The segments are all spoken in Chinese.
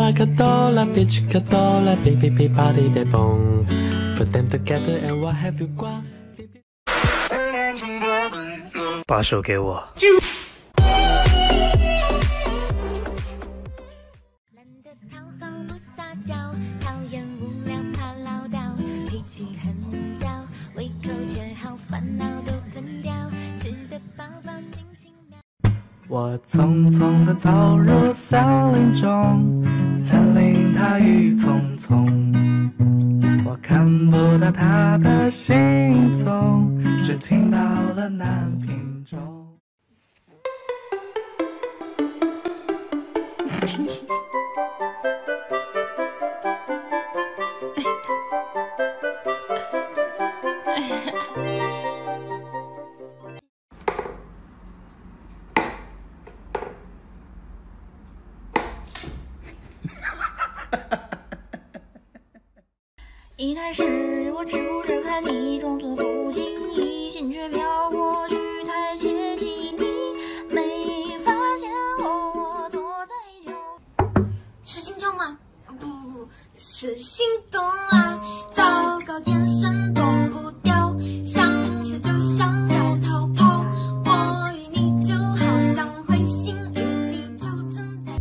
la cadola, bitch cadola, baby baby body de bong. Put them together and what have you got? 把手给我。 懒得讨好不撒娇，讨厌无聊怕唠叨，脾气很躁，胃口却好，烦恼都吞掉，吃得饱饱心情妙。 我匆匆的走入森林中，森林它郁葱葱，我看不到它的行踪，只听到了南屏钟。 一开始我只顾着看你，装作不经意，心却飘过去，太窃喜。你没发现我躲在角。是心跳吗？不，是心动啊！糟糕，眼神躲不掉，想吃就想要逃跑。我与你就好像彗星与地球正在。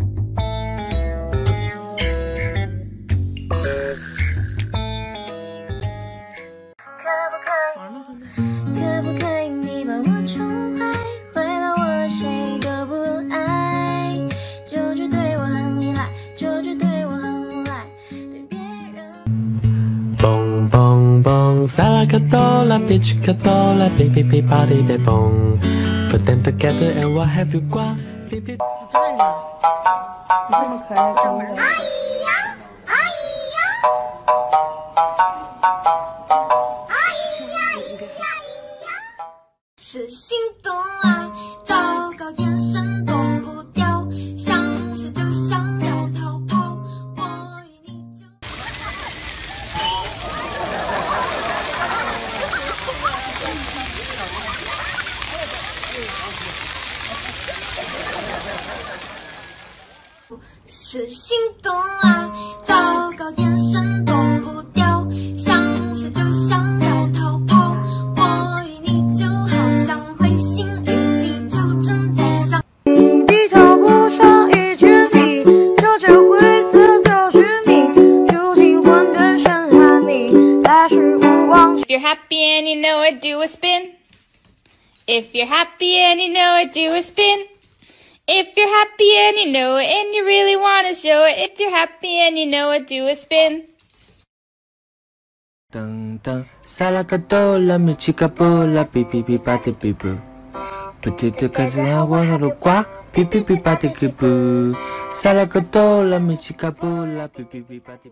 可不可以你把我宠坏，回到我谁都不爱，就只对我很依赖，就只对我很无赖，对别人。 Bong bong bong, sala cadola, bitch cadola, baby baby body de bong. Put them together and what have you got? Baby. 你这么可爱，专门。 是心动啊！糟糕，眼神躲不掉，想吃就想要逃跑。我与你就。是心动啊！糟糕，眼神躲不掉，想吃就想要逃跑。我与你就好像彗星与地球正在相。 你低头不说一句你，这件灰色就是你，住进混沌深海里，还是不忘记。 If you're happy and you know it, do a spin. If you're happy and you know it, do a spin. If you're happy and you know it and you really want to show it. If you're happy and you know it, do a spin. 噔噔，萨拉卡多拉米奇卡布拉，哔哔哔吧的哔布，不停地开始喊我的瓜，哔哔哔吧的哔布，萨拉卡多拉米奇卡布拉，哔哔哔吧的。